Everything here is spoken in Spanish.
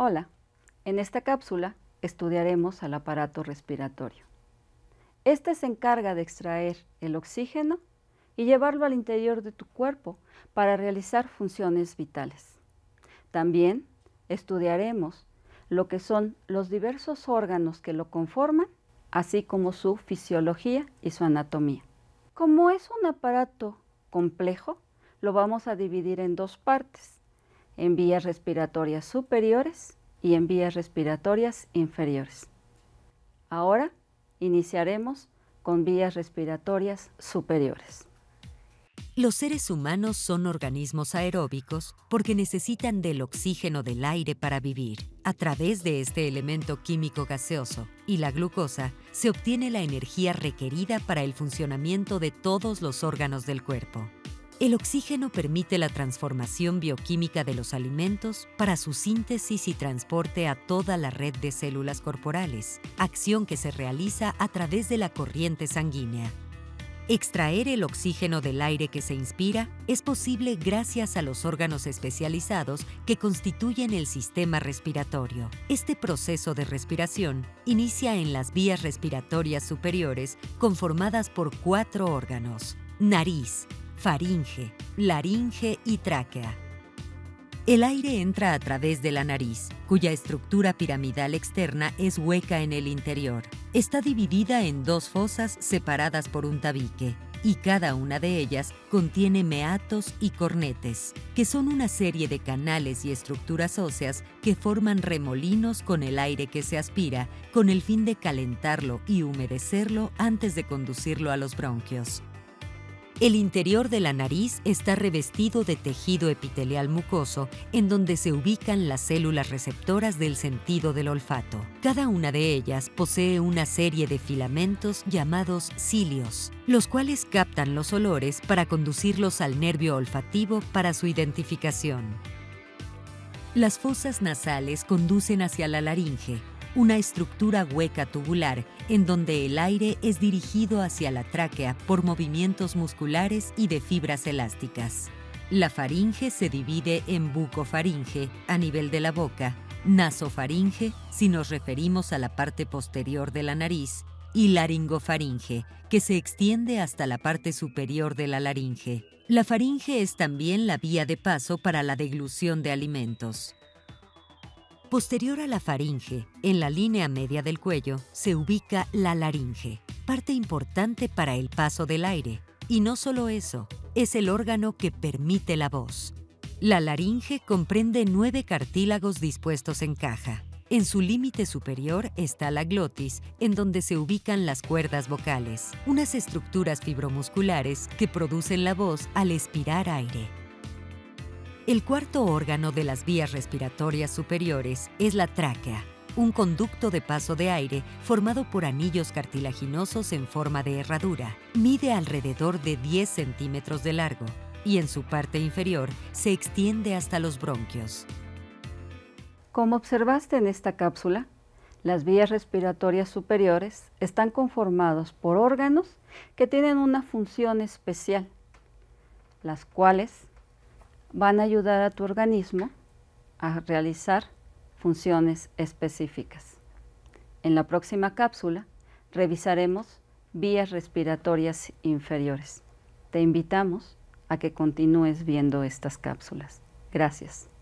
Hola, en esta cápsula estudiaremos al aparato respiratorio. Este se encarga de extraer el oxígeno y llevarlo al interior de tu cuerpo para realizar funciones vitales. También estudiaremos lo que son los diversos órganos que lo conforman, así como su fisiología y su anatomía. Como es un aparato complejo, lo vamos a dividir en dos partes, en vías respiratorias superiores y en vías respiratorias inferiores. Ahora iniciaremos con vías respiratorias superiores. Los seres humanos son organismos aeróbicos porque necesitan del oxígeno del aire para vivir. A través de este elemento químico gaseoso y la glucosa se obtiene la energía requerida para el funcionamiento de todos los órganos del cuerpo. El oxígeno permite la transformación bioquímica de los alimentos para su síntesis y transporte a toda la red de células corporales, acción que se realiza a través de la corriente sanguínea. Extraer el oxígeno del aire que se inspira es posible gracias a los órganos especializados que constituyen el sistema respiratorio. Este proceso de respiración inicia en las vías respiratorias superiores conformadas por 4 órganos: nariz, faringe, laringe y tráquea. El aire entra a través de la nariz, cuya estructura piramidal externa es hueca en el interior. Está dividida en 2 fosas separadas por un tabique, y cada una de ellas contiene meatos y cornetes, que son una serie de canales y estructuras óseas que forman remolinos con el aire que se aspira, con el fin de calentarlo y humedecerlo antes de conducirlo a los bronquios. El interior de la nariz está revestido de tejido epitelial mucoso en donde se ubican las células receptoras del sentido del olfato. Cada una de ellas posee una serie de filamentos llamados cilios, los cuales captan los olores para conducirlos al nervio olfativo para su identificación. Las fosas nasales conducen hacia la laringe, una estructura hueca tubular en donde el aire es dirigido hacia la tráquea por movimientos musculares y de fibras elásticas. La faringe se divide en bucofaringe, a nivel de la boca, nasofaringe, si nos referimos a la parte posterior de la nariz, y laringofaringe, que se extiende hasta la parte superior de la laringe. La faringe es también la vía de paso para la deglución de alimentos. Posterior a la faringe, en la línea media del cuello, se ubica la laringe, parte importante para el paso del aire. Y no solo eso, es el órgano que permite la voz. La laringe comprende 9 cartílagos dispuestos en caja. En su límite superior está la glotis, en donde se ubican las cuerdas vocales, unas estructuras fibromusculares que producen la voz al expirar aire. El cuarto órgano de las vías respiratorias superiores es la tráquea, un conducto de paso de aire formado por anillos cartilaginosos en forma de herradura. Mide alrededor de 10 centímetros de largo y en su parte inferior se extiende hasta los bronquios. Como observaste en esta cápsula, las vías respiratorias superiores están conformados por órganos que tienen una función especial, las cuales van a ayudar a tu organismo a realizar funciones específicas. En la próxima cápsula revisaremos vías respiratorias inferiores. Te invitamos a que continúes viendo estas cápsulas. Gracias.